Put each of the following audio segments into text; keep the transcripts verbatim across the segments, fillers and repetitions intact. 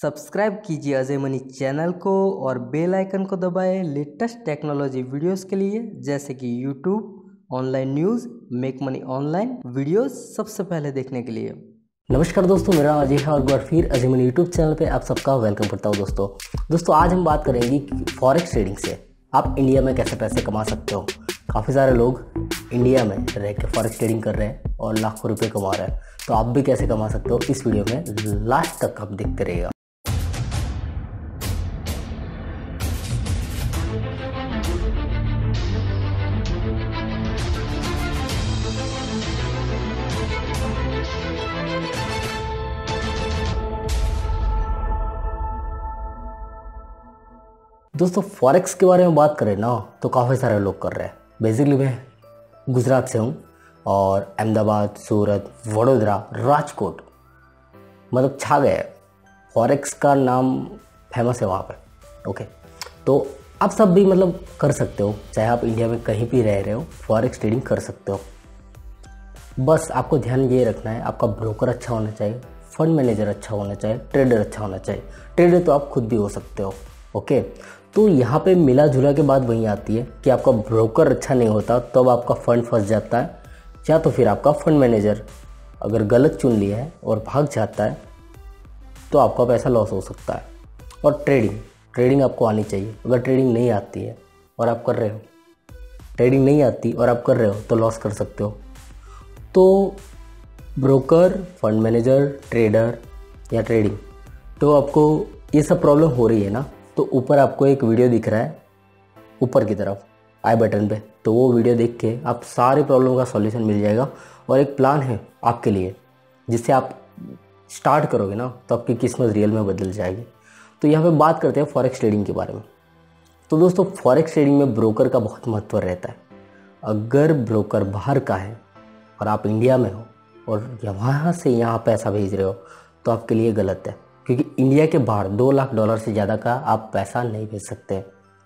Subscribe कीजिए Ajay money channel को और बेल आइकन को दबाएं लेटेस्ट टेक्नोलॉजी वीडियोस के लिए, जैसे कि YouTube, online news, make money online videos सबसे पहले देखने के लिए। नमस्कार दोस्तों, मेरा अजय है और एक बार फिर अजयमनी यूट्यूब चैनल पे आप सबका वेलकम करता हूँ। दोस्तों दोस्तों आज हम बात करेंगे फॉरेक्स ट्रेडिंग से आप इंडिया में कैसे पैसे कमा सकते हो। काफ़ी सारे लोग इंडिया में रह के फॉरेक्स ट्रेडिंग कर रहे हैं और लाखों रुपए कमा रहे हैं, तो आप भी कैसे कमा सकते हो इस वीडियो में लास्ट तक आप देखते रहिएगा। दोस्तों फॉरेक्स के बारे में बात करें ना तो काफ़ी सारे लोग कर रहे हैं। बेसिकली मैं गुजरात से हूँ और अहमदाबाद, सूरत, वडोदरा, राजकोट मतलब छा गए। फॉरेक्स का नाम फेमस है वहाँ पे। ओके, तो आप सब भी मतलब कर सकते हो, चाहे आप इंडिया में कहीं भी रह रहे हो फॉरेक्स ट्रेडिंग कर सकते हो। बस आपको ध्यान ये रखना है, आपका ब्रोकर अच्छा होना चाहिए, फंड मैनेजर अच्छा होना चाहिए, ट्रेडर अच्छा होना चाहिए। ट्रेडर तो आप खुद भी हो सकते हो। ओके, तो यहाँ पे मिला जुला के बाद वही आती है कि आपका ब्रोकर अच्छा नहीं होता तब तो आपका फ़ंड फंस जाता है, या तो फिर आपका फ़ंड मैनेजर अगर गलत चुन लिया है और भाग जाता है तो आपका पैसा लॉस हो सकता है। और ट्रेडिंग ट्रेडिंग आपको आनी चाहिए। अगर ट्रेडिंग नहीं आती है और आप कर रहे हो ट्रेडिंग नहीं आती और आप कर रहे हो तो लॉस कर सकते हो। तो ब्रोकर, फंड मैनेजर, ट्रेडर या ट्रेडिंग, तो आपको ये सब प्रॉब्लम हो रही है ना, तो ऊपर आपको एक वीडियो दिख रहा है ऊपर की तरफ आई बटन पे, तो वो वीडियो देख के आप सारी प्रॉब्लम का सॉल्यूशन मिल जाएगा। और एक प्लान है आपके लिए, जिससे आप स्टार्ट करोगे ना तो आपकी किस्मत रियल में बदल जाएगी। तो यहाँ पे बात करते हैं फॉरेक्स ट्रेडिंग के बारे में। तो दोस्तों फॉरेक्स ट्रेडिंग में ब्रोकर का बहुत महत्व रहता है। अगर ब्रोकर बाहर का है और आप इंडिया में हो और वहाँ से यहाँ पैसा भेज रहे हो तो आपके लिए गलत है, क्योंकि इंडिया के बाहर दो लाख डॉलर से ज़्यादा का आप पैसा नहीं भेज सकते।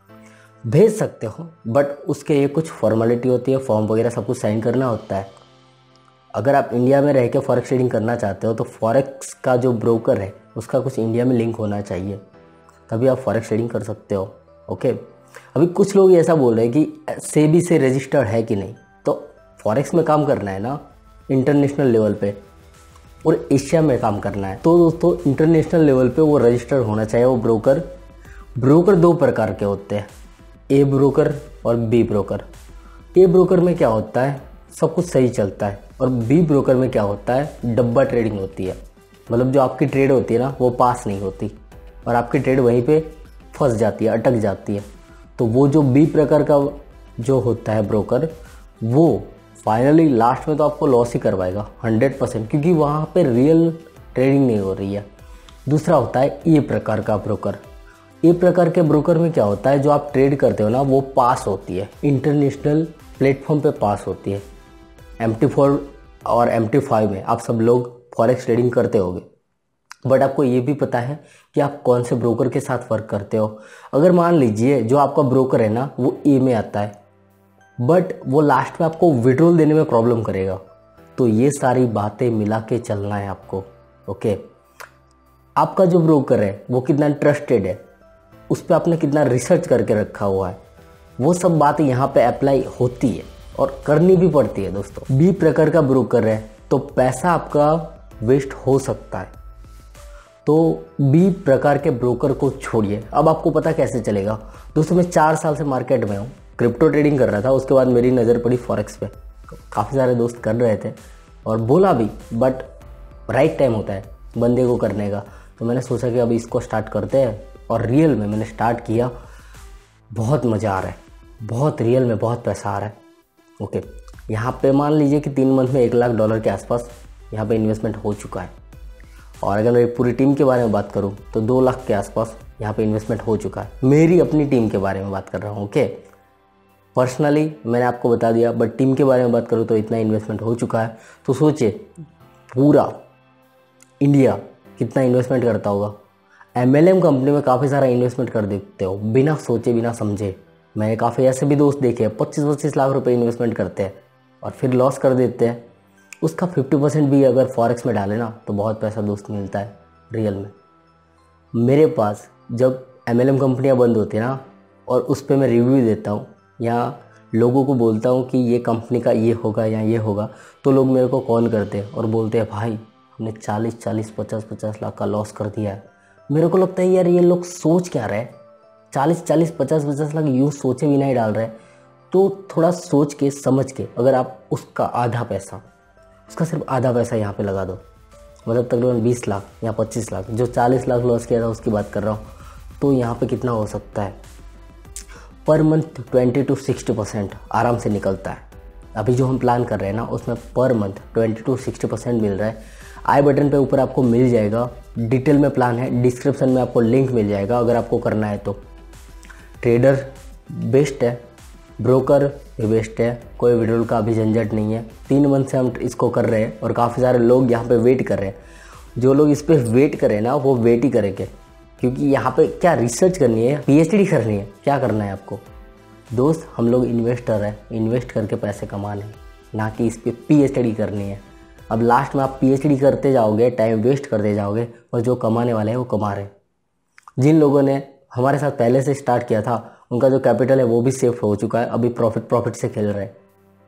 भेज सकते हो बट उसके लिए कुछ फॉर्मेलिटी होती है, फॉर्म वगैरह सब कुछ साइन करना होता है। अगर आप इंडिया में रह के फॉरेक्स ट्रेडिंग करना चाहते हो तो फॉरेक्स का जो ब्रोकर है उसका कुछ इंडिया में लिंक होना चाहिए, तभी आप फॉरेक्स ट्रेडिंग कर सकते हो। ओके, अभी कुछ लोग ऐसा बोल रहे हैं कि सेबी से रजिस्टर्ड है कि नहीं। तो फॉरेक्स में काम करना है ना इंटरनेशनल लेवल पे और एशिया में काम करना है, तो दोस्तों इंटरनेशनल लेवल पे वो रजिस्टर्ड होना चाहिए वो ब्रोकर। ब्रोकर दो प्रकार के होते हैं, ए ब्रोकर और बी ब्रोकर। ए ब्रोकर में क्या होता है, सब कुछ सही चलता है, और बी ब्रोकर में क्या होता है, डब्बा ट्रेडिंग होती है। मतलब जो आपकी ट्रेड होती है ना वो पास नहीं होती और आपकी ट्रेड वहीं पे फंस जाती है, अटक जाती है। तो वो जो बी प्रकार का जो होता है ब्रोकर, वो फाइनली लास्ट में तो आपको लॉस ही करवाएगा हंड्रेड परसेंट, क्योंकि वहाँ पे रियल ट्रेडिंग नहीं हो रही है। दूसरा होता है ए प्रकार का ब्रोकर। ए प्रकार के ब्रोकर में क्या होता है, जो आप ट्रेड करते हो ना वो पास होती है, इंटरनेशनल प्लेटफॉर्म पे पास होती है। एम टी फोर और एम टी फाइव में आप सब लोग फॉरेक्स ट्रेडिंग करते होगे, बट आपको ये भी पता है कि आप कौन से ब्रोकर के साथ वर्क करते हो। अगर मान लीजिए जो आपका ब्रोकर है ना वो ए में आता है बट वो लास्ट में आपको विड्रॉल देने में प्रॉब्लम करेगा, तो ये सारी बातें मिला के चलना है आपको। ओके, आपका जो ब्रोकर है वो कितना ट्रस्टेड है, उस पर आपने कितना रिसर्च करके रखा हुआ है, वो सब बातें यहाँ पे अप्लाई होती है और करनी भी पड़ती है। दोस्तों बी प्रकार का ब्रोकर है तो पैसा आपका वेस्ट हो सकता है, तो बी प्रकार के ब्रोकर को छोड़िए। अब आपको पता कैसे चलेगा। दोस्तों मैं चार साल से मार्केट में हूँ, क्रिप्टो ट्रेडिंग कर रहा था, उसके बाद मेरी नज़र पड़ी फॉरेक्स पे। काफ़ी सारे दोस्त कर रहे थे और बोला भी, बट राइट टाइम होता है बंदे को करने का, तो मैंने सोचा कि अभी इसको स्टार्ट करते हैं। और रियल में मैंने स्टार्ट किया, बहुत मज़ा आ रहा है, बहुत रियल में बहुत पैसा आ रहा है। ओके, यहाँ पे मान लीजिए कि तीन मंथ में एक लाख डॉलर के आसपास यहाँ पे इन्वेस्टमेंट हो चुका है। और अगर मैं पूरी टीम के बारे में बात करूँ तो दो लाख के आसपास यहाँ पे इन्वेस्टमेंट हो चुका है। मेरी अपनी टीम के बारे में बात कर रहा हूँ। ओके, पर्सनली मैंने आपको बता दिया, बट टीम के बारे में बात करूँ तो इतना इन्वेस्टमेंट हो चुका है। तो सोचिए पूरा इंडिया कितना इन्वेस्टमेंट करता होगा। एम एल एम कंपनी में काफ़ी सारा इन्वेस्टमेंट कर देते हो बिना सोचे बिना समझे। मैंने काफ़ी ऐसे भी दोस्त देखे हैं पच्चीस पच्चीस लाख रुपए इन्वेस्टमेंट करते हैं और फिर लॉस कर देते हैं। उसका फिफ्टी परसेंट भी अगर फॉरेक्स में डाले ना तो बहुत पैसा दोस्त मिलता है रियल में। मेरे पास जब एम एल एम कंपनियाँ बंद होती है ना और उस पर मैं रिव्यू देता हूँ या लोगों को बोलता हूँ कि ये कंपनी का ये होगा या ये होगा, तो लोग मेरे को कॉल करते हैं और बोलते हैं भाई हमने चालीस चालीस पचास पचास लाख का लॉस कर दिया है। मेरे को लगता है यार ये लोग सोच क्या रहे, चालीस चालीस पचास पचास लाख यूँ सोचे भी नहीं डाल रहे। तो थोड़ा सोच के समझ के अगर आप उसका आधा पैसा, उसका सिर्फ आधा पैसा यहाँ पे लगा दो, मतलब तकरीबन बीस लाख या पच्चीस लाख, जो चालीस लाख लॉस किया था उसकी बात कर रहा हूँ, तो यहाँ पे कितना हो सकता है per month twenty two sixty percent आराम से निकलता है। अभी जो हम प्लान कर रहे हैं ना उसमें per month twenty two sixty percent मिल रहा है। आई बटन पे ऊपर आपको मिल जाएगा, डिटेल में प्लान है, डिस्क्रिप्शन में आपको लिंक मिल जाएगा अगर आपको करना है तो। ट्रेडर बेस्ट है, ब्रोकर भी बेस्ट है, कोई विड्रॉल का अभी झंझट नहीं है। तीन मंथ से हम इसको कर रहे हैं और काफ़ी सारे लोग यहाँ पे वेट कर रहे हैं। जो लोग इस पर वेट करें ना वो वेट ही करेंगे, क्योंकि यहाँ पे क्या रिसर्च करनी है, पीएचडी करनी है, क्या करना है आपको दोस्त। हम लोग इन्वेस्टर हैं, इन्वेस्ट करके पैसे कमाने, ना कि इस पर पीएचडी करनी है। अब लास्ट में आप पीएचडी करते जाओगे, टाइम वेस्ट करते जाओगे और जो कमाने वाले हैं वो कमा रहे हैं। जिन लोगों ने हमारे साथ पहले से स्टार्ट किया था उनका जो कैपिटल है वो भी सेफ हो चुका है, अभी प्रॉफिट प्रॉफिट से खेल रहे हैं।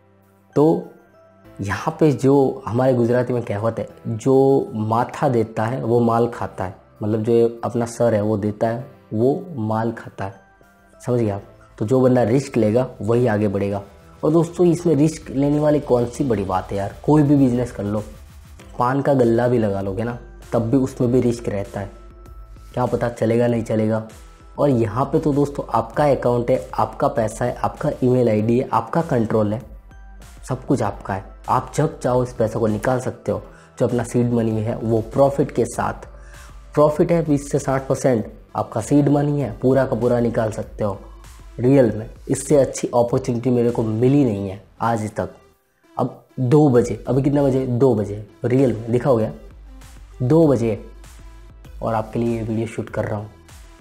तो यहाँ पे जो हमारे गुजराती में कहावत है, जो माथा देता है वो माल खाता है, मतलब जो अपना सर है वो देता है वो माल खाता है, समझ गए आप। तो जो बंदा रिस्क लेगा वही आगे बढ़ेगा। और दोस्तों इसमें रिस्क लेने वाली कौन सी बड़ी बात है यार, कोई भी बिजनेस कर लो, पान का गल्ला भी लगा लोगे ना तब भी उसमें भी रिस्क रहता है, क्या पता चलेगा नहीं चलेगा। और यहाँ पे तो दोस्तों आपका अकाउंट है, आपका पैसा है, आपका ईमेल आईडी है, आपका कंट्रोल है, सब कुछ आपका है। आप जब चाहो इस पैसे को निकाल सकते हो। जो अपना सीड मनी है वो प्रॉफिट के साथ, प्रॉफिट है बीस से साठ परसेंट, आपका सीड मनी है, पूरा का पूरा निकाल सकते हो। रियल में इससे अच्छी अपॉर्चुनिटी मेरे को मिली नहीं है आज तक। अब दो बजे, अभी कितना बजे, दो बजे रियल में लिखा हो गया दो बजे, और आपके लिए ये वीडियो शूट कर रहा हूँ।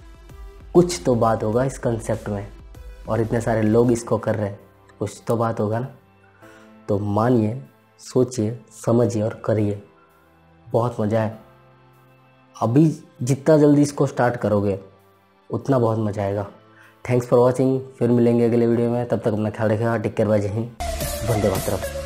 कुछ तो बात होगा इस कंसेप्ट में, और इतने सारे लोग इसको कर रहे हैं, कुछ तो बात होगा ना। तो मानिए, सोचिए, समझिए और करिए, बहुत मज़ा है। अभी जितना जल्दी इसको स्टार्ट करोगे उतना बहुत मज़ा आएगा। थैंक्स फॉर वॉचिंग, फिर मिलेंगे अगले वीडियो में, तब तक अपना ख्याल रखिएगा। टेक केयर, बाय, जय हिंद, वंदे मातरम।